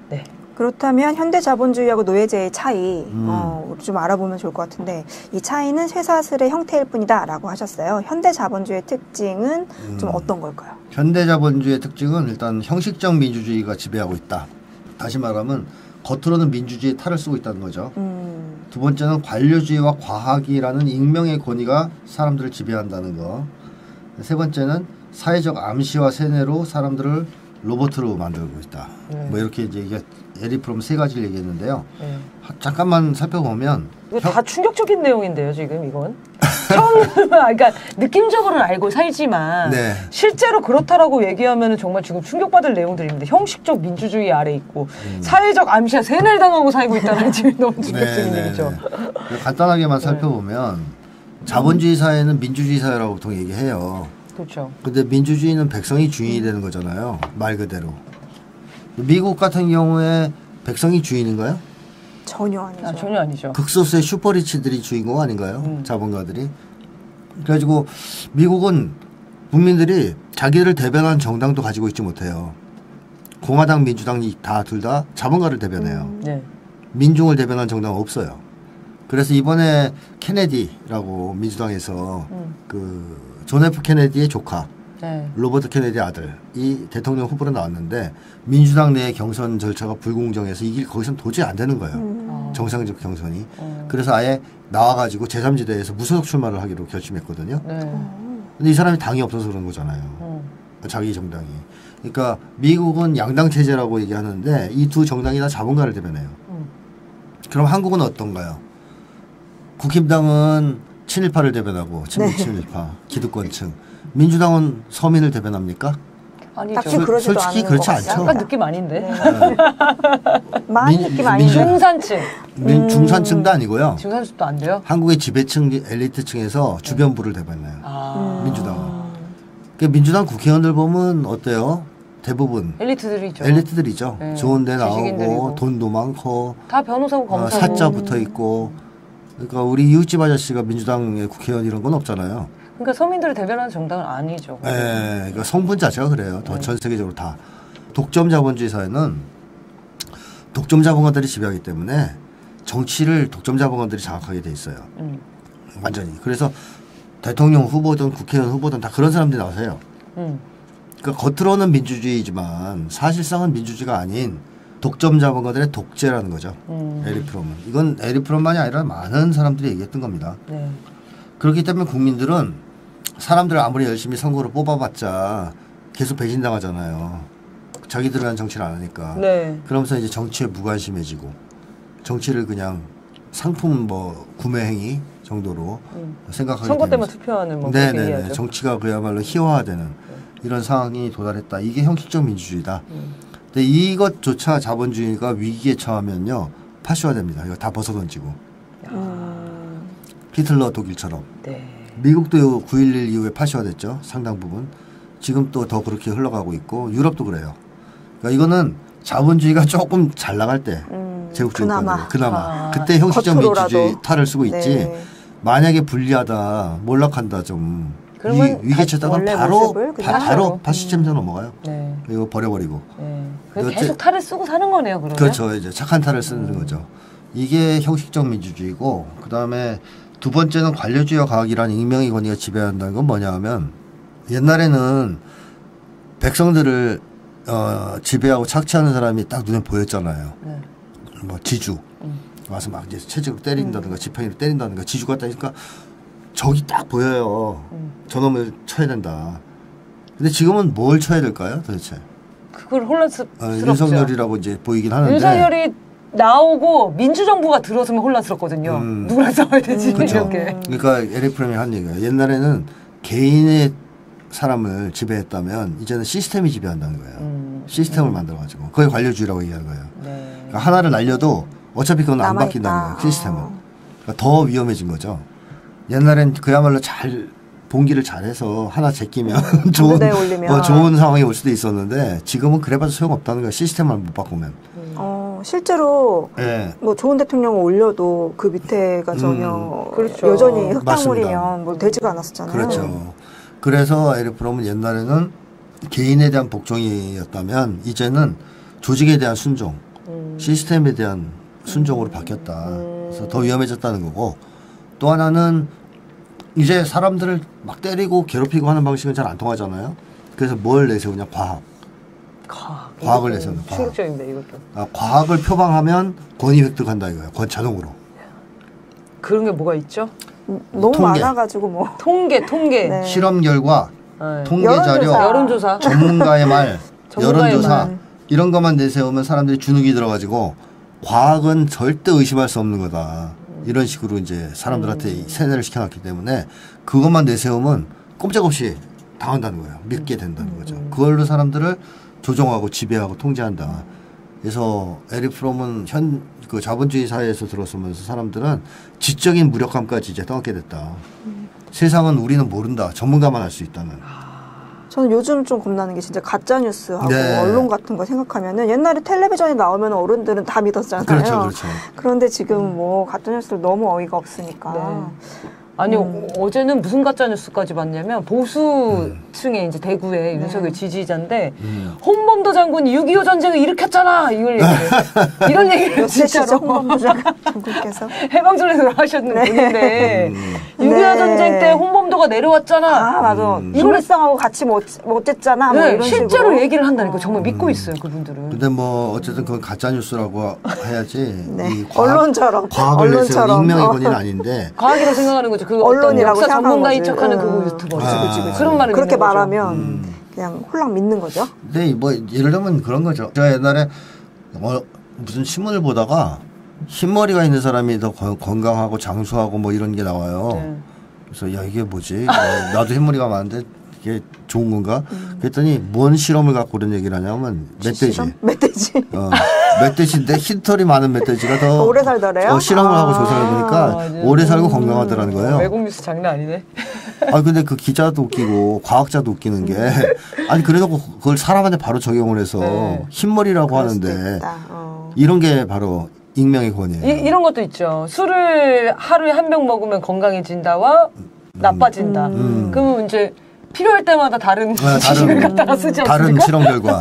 네. 그렇다면 현대자본주의하고 노예제의 차이 좀 알아보면 좋을 것 같은데 이 차이는 쇠사슬의 형태일 뿐이다라고 하셨어요. 현대자본주의의 특징은 좀 어떤 걸까요? 현대자본주의의 특징은 일단 형식적 민주주의가 지배하고 있다. 다시 말하면 겉으로는 민주주의의 탈을 쓰고 있다는 거죠. 두 번째는 관료주의와 과학이라는 익명의 권위가 사람들을 지배한다는 거. 세 번째는 사회적 암시와 세뇌로 사람들을 로봇으로 만들고 있다. 뭐 이렇게 이제 이게 에릭 프롬 세 가지를 얘기했는데요. 잠깐만 살펴보면 이거 다 충격적인 내용인데요, 지금 이건. 처음 그러니까 느낌적으로는 알고 살지만 네. 실제로 그렇다라고 얘기하면 정말 지금 충격받을 내용들입니다. 형식적 민주주의 아래 있고 사회적 암시와 세뇌를 당하고 살고 있다는 지금 너무 충격적인 얘기죠. 간단하게만 살펴보면 자본주의 사회는 민주주의 사회라고 보통 얘기해요. 그렇죠. 근데 민주주의는 백성이 주인이 되는 거잖아요. 말 그대로. 미국 같은 경우에 백성이 주인인가요? 전혀 아니죠. 전혀 아니죠. 극소수의 슈퍼리치들이 주인공 아닌가요? 자본가들이. 그래가지고 미국은 국민들이 자기를 대변하는 정당도 가지고 있지 못해요. 공화당, 민주당이 다 둘 다 자본가를 대변해요. 네. 민중을 대변하는 정당은 없어요. 그래서 이번에 케네디라고 민주당에서 그 존 F 케네디의 조카 로버트 케네디 아들이 대통령 후보로 나왔는데 민주당 내의 경선 절차가 불공정해서 이길 거기선 도저히 안 되는 거예요. 정상적 경선이. 그래서 아예 나와가지고 제3지대에서 무소속 출마를 하기로 결심했거든요. 근데 이 사람이 당이 없어서 그런 거잖아요. 자기 정당이. 그러니까 미국은 양당 체제라고 얘기하는데 이 두 정당이 다 자본가를 대변해요. 그럼 한국은 어떤가요? 국힘당은 친일파를 대변하고 친일파, 기득권층. 민주당은 서민을 대변합니까? 아니죠. 솔직히 그렇지 않죠. 약간 느낌 아닌데. 많이 느낌 아니죠. 중산층. 중산층도 아니고요. 중산층도 안 돼요? 한국의 지배층, 엘리트층에서 주변부를 대변해요. 민주당은. 그러니까 민주당 국회의원들 보면 어때요? 대부분 엘리트들이죠. 네. 좋은 데 나오고 돈도 많고 다 변호사고 검사고 사자 붙어 있고. 그러니까 우리 이웃집 아저씨가 민주당의 국회의원 이런 건 없잖아요. 그러니까 서민들을 대변하는 정당은 아니죠. 네, 그러니까 성분 자체가 그래요. 전 세계적으로 다. 독점 자본주의 사회는 독점 자본가들이 지배하기 때문에 정치를 독점 자본가들이 장악하게 돼 있어요. 완전히. 그래서 대통령 후보든 국회의원 후보든 다 그런 사람들이 나오세요. 그러니까 겉으로는 민주주의지만 사실상은 민주주의가 아닌 독점 자본가들의 독재라는 거죠. 에릭 프롬은. 이건 에릭 프롬만이 아니라 많은 사람들이 얘기했던 겁니다. 네. 그렇기 때문에 국민들은 사람들 아무리 열심히 선거로 뽑아봤자 계속 배신당하잖아요. 자기들을 위한 정치를 안 하니까. 네. 그러면서 이제 정치에 무관심해지고 정치를 그냥 상품 뭐 구매 행위 정도로 생각하게 선거 때만 투표하는 뭐 그렇게 네네네. 정치가 그야말로 희화화되는 이런 상황이 도달했다. 이게 형식적 민주주의다. 근데 이것조차 자본주의가 위기에 처하면요 파쇼화됩니다. 이거 다 벗어던지고. 히틀러 독일처럼. 네. 미국도 9.11 이후에 파쇼화됐죠. 상당 부분. 지금 또 더 그렇게 흘러가고 있고 유럽도 그래요. 그러니까 이거는 자본주의가 조금 잘 나갈 때 제국주의가 그나마 그때 형식적 민주주의 탈을 쓰고 있지. 네. 만약에 불리하다 몰락한다 좀 위기에 처하다가 바로 파시즘으로 넘어가요. 네. 이거 버려버리고. 네. 계속 탈을 쓰고 사는 거네요. 그러면? 그렇죠. 이제 착한 탈을 쓰는 거죠. 이게 형식적 민주주의고 그다음에 두 번째는 관료주의와 과학이라는 익명의 권위가 지배한다는 건 뭐냐 하면 옛날에는 백성들을 지배하고 착취하는 사람이 딱 눈에 보였잖아요. 네. 뭐 지주 와서 막 이제 채찍으로 때린다든가 지팡이로 때린다든가 지주 같다 하니까 적이 딱 보여요. 저놈을 쳐야 된다. 근데 지금은 뭘 쳐야 될까요 도대체? 그걸 혼란스럽죠. 윤석열이라고 이제 보이긴 하는데 윤석열이 나오고 민주정부가 들어서면 혼란스럽거든요. 누구랑 싸워야 되지? 그렇죠. 이렇게. 그러니까 에릭 프롬이 한 얘기예요. 옛날에는 개인의 사람을 지배했다면 이제는 시스템이 지배한다는 거예요. 시스템을 만들어가지고 그게 관료주의라고 얘기하는 거예요. 네. 그러니까 하나를 날려도 어차피 그건 안 바뀐다는 거예요. 시스템은. 그러니까 더 위험해진 거죠. 옛날엔 그야말로 잘 봉기를 잘해서 하나 제끼면 좋은 상황이 올 수도 있었는데 지금은 그래봐도 소용없다는 거예요. 시스템을 못 바꾸면. 실제로 네. 뭐 좋은 대통령을 올려도 그 밑에가 전혀 그렇죠. 여전히 흙탕물이면 뭐 되지가 않았었잖아요. 그렇죠. 그래서 에릭 프롬은 옛날에는 개인에 대한 복종이었다면 이제는 조직에 대한 순종, 시스템에 대한 순종으로 바뀌었다. 그래서 더 위험해졌다는 거고 또 하나는 이제 사람들을 막 때리고 괴롭히고 하는 방식은 잘 안 통하잖아요. 그래서 뭘 내세우냐 과학을 내세우는 과학. 충격적입니다 이것도. 과학을 표방하면 권위 획득한다 이거예요. 자동으로. 그런 게 뭐가 있죠? 너무 통계. 많아가지고 뭐 통계. 네. 실험 결과, 네. 통계 자료, 여론조사. 전문가의 말, 전문가의 여론조사 말. 이런 것만 내세우면 사람들이 주눅이 들어가지고 과학은 절대 의심할 수 없는 거다. 이런 식으로 이제 사람들한테 세뇌를 시켜놨기 때문에 그것만 내세우면 꼼짝없이 당한다는 거예요. 믿게 된다는 거죠. 그걸로 사람들을 조종하고 지배하고 통제한다. 그래서 에릭 프롬은 그 자본주의 사회에서 들어서면서 사람들은 지적인 무력감까지 이제 떠안게 됐다. 세상은 우리는 모른다. 전문가만 할 수 있다는. 저는 요즘 좀 겁나는 게 진짜 가짜 뉴스하고 네. 언론 같은 거 생각하면은 옛날에 텔레비전에 나오면 어른들은 다 믿었잖아요. 그렇죠. 그런데 지금 뭐 가짜 뉴스를 너무 어이가 없으니까. 네. 아니 어제는 무슨 가짜 뉴스까지 봤냐면 보수층의 이제 대구의 윤석열 지지자인데 홍범도 장군이 6.25 전쟁을 일으켰잖아 이걸 얘기해요. 이런 얘기를 진짜로 홍범도 장군께서 해방전에서 하셨는 분인데 6.25 네. 전쟁 때 홍범도가 내려왔잖아. 아 맞아. 이물상하고 같이 못 쨌잖아. 뭐 네, 이런 실제로 식으로. 얘기를 한다니까 정말 믿고 있어요 그분들은. 근데 뭐 어쨌든 그건 가짜 뉴스라고 해야지. 네. 이 언론처럼. 과학을 내세운 언론처럼. 익명의 권위는 아닌데. 과학이라고 생각하는 거죠. 그 언론이라고 어떤 역사 생각하는 전문가인 거지. 척하는 그 유튜버. 그치. 그런 말을 그렇게 믿는 거죠. 말하면 그냥 홀랑 믿는 거죠. 근데 뭐 예를 들면 그런 거죠. 제가 옛날에 무슨 신문을 보다가 흰머리가 있는 사람이 더 건강하고 장수하고 뭐 이런 게 나와요. 네. 그래서 야 이게 뭐지? 나도 흰머리가 많은데 이게 좋은 건가? 그랬더니 뭔 실험을 갖고 그런 얘기를 하냐면 멧돼지. 멧돼지. 멧돼지인데 흰털이 많은 멧돼지가 더 오래 살더래요? 실험을 하고 조사해 보니까 오래 살고 건강하더라는 거예요. 외국 뉴스 장난 아니네. 아 근데 그 기자도 웃기고 과학자도 웃기는 게 아니 그래놓고 그걸 사람한테 바로 적용을 해서 네. 흰머리라고 하는데 이런 게 바로 익명의 권위예요. 이런 것도 있죠. 술을 하루에 한 병 먹으면 건강해진다와 나빠진다. 그러면 이제 필요할 때마다 다른 지식을 갖다가 쓰지 않습니까? 다른 실험 결과.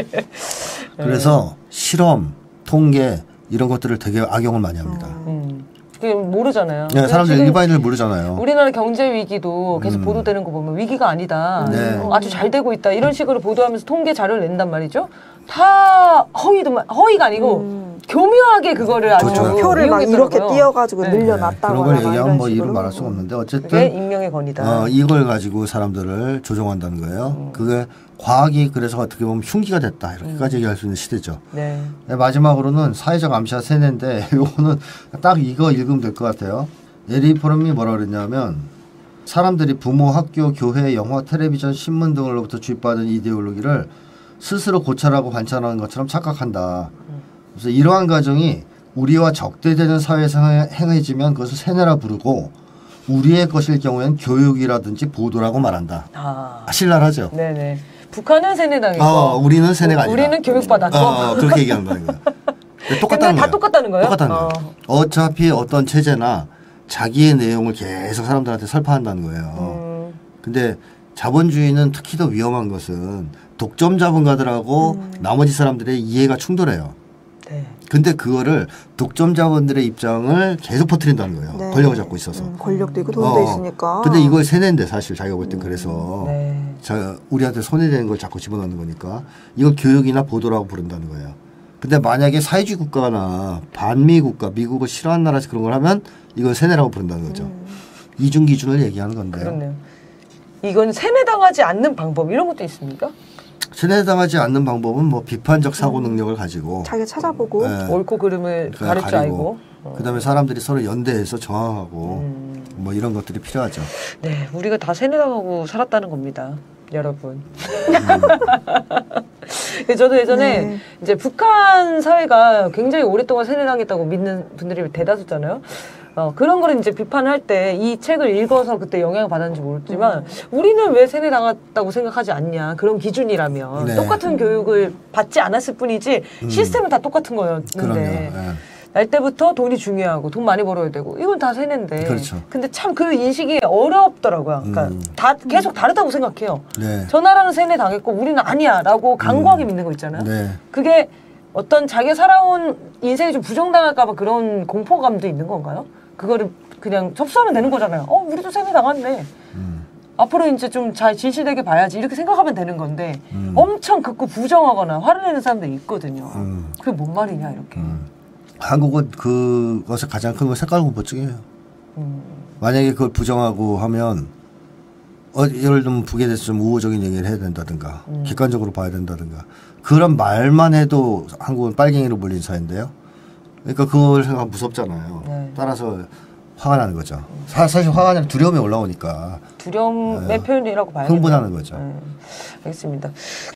그래서 실험, 통계 이런 것들을 되게 악용을 많이 합니다. 그게 모르잖아요. 네, 사람들 지금 일반인들 모르잖아요. 우리나라 경제 위기도 계속 보도되는 거 보면 위기가 아니다. 네. 아주 잘 되고 있다. 이런 식으로 보도하면서 통계 자료를 낸단 말이죠. 다 허위가 아니고 교묘하게 그거를 아주 그렇죠. 표를 막 이렇게 이용했더라고요. 띄어가지고 네. 늘려놨다고. 그런 걸 얘기하면 뭐 이유를 말할 수가 없는데 그게 어쨌든 익명의 권위다. 이걸 가지고 사람들을 조종한다는 거예요. 그게 과학이 그래서 어떻게 보면 흉기가 됐다 이렇게까지 얘기할 수 있는 시대죠. 네. 네, 마지막으로는 사회적 암시와 세뇌인데 요거는 딱 이거 읽으면 될 것 같아요. 에릭 프롬이 뭐라 그랬냐면 사람들이 부모, 학교, 교회, 영화, 텔레비전, 신문 등으로부터 주입받은 이데올로기를 스스로 고찰하고 관찰하는 것처럼 착각한다. 그래서 이러한 과정이 우리와 적대되는 사회에서 행해지면 그것을 세뇌라 부르고 우리의 것일 경우에는 교육이라든지 보도라고 말한다. 신랄하죠. 네네. 북한은 세뇌당이고 우리는 세뇌가 아니다. 우리는 교육받았고 그렇게 얘기한다는 거예요. 똑같다는 다 똑같다는 거예요? 똑같다는 거예요. 어차피 어떤 체제나 자기의 내용을 계속 사람들한테 설파한다는 거예요. 근데 자본주의는 특히 더 위험한 것은 독점 자본가들하고 나머지 사람들의 이해가 충돌해요. 네. 근데 그거를 독점 자본들의 입장을 계속 퍼뜨린다는 거예요. 네. 권력을 잡고 있어서. 권력도 있고 돈도 있으니까. 근데 이걸 세뇌인데 사실 자기가 볼 땐 그래서 네. 우리한테 손해되는 걸 자꾸 집어넣는 거니까 이걸 교육이나 보도라고 부른다는 거예요. 근데 만약에 사회주의 국가나 반미 국가, 미국을 싫어하는 나라에서 그런 걸 하면 이건 세뇌라고 부른다는 거죠. 이중 기준을 얘기하는 건데요. 그렇네요. 이건 세뇌당하지 않는 방법 이런 것도 있습니까? 세뇌당하지 않는 방법은 뭐 비판적 사고 능력을 가지고 자기가 찾아보고 옳고 그름을 가릴 줄 알고 그다음에 사람들이 서로 연대해서 저항하고 뭐 이런 것들이 필요하죠. 네, 우리가 다 세뇌당하고 살았다는 겁니다, 여러분. 저도 예전에 이제 북한 사회가 굉장히 오랫동안 세뇌당했다고 믿는 분들이 대다수잖아요. 그런 거를 이제 비판할 때 이 책을 읽어서 그때 영향을 받았는지 모르지만 우리는 왜 세뇌당했다고 생각하지 않냐. 그런 기준이라면 네. 똑같은 교육을 받지 않았을 뿐이지 시스템은 다 똑같은 거였는데 날 때부터 돈이 중요하고 돈 많이 벌어야 되고 이건 다 세뇌인데 그렇죠. 근데 참 그 인식이 어렵더라고요. 그러니까 다 계속 다르다고 생각해요. 네. 저 나라는 세뇌 당했고 우리는 아니야 라고 강고하게 믿는 거 있잖아요. 네. 그게 어떤 자기가 살아온 인생이 좀 부정당할까봐 그런 공포감도 있는 건가요? 그거를 그냥 접수하면 되는 거잖아요. 우리도 세뇌 당했네. 앞으로 이제 좀 잘 진실되게 봐야지 이렇게 생각하면 되는 건데 엄청 극구 부정하거나 화를 내는 사람들이 있거든요. 그게 뭔 말이냐 이렇게. 한국은 그것의 가장 큰 건 색깔 공포증이에요. 만약에 그걸 부정하고 하면 예를 들면 북에 대해서 좀 우호적인 얘기를 해야 된다든가 객관적으로 봐야 된다든가 그런 말만 해도 한국은 빨갱이로 몰린 사회인데요. 그러니까 그걸 생각하면 무섭잖아요. 네. 따라서 화가 나는 거죠. 사실 화가 아니라 두려움이 올라오니까 두려움의 표현이라고 봐야겠네요. 흥분하는 거죠. 알겠습니다.